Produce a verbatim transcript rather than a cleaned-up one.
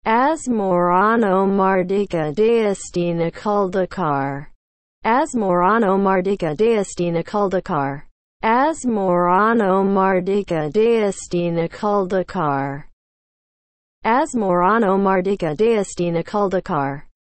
Asmoranomardicadaistinaculdacar. Asmoranomardicadaistinaculdacar. Asmoranomardicadaistinaculdacar. Asmoranomardicadaistinaculdacar.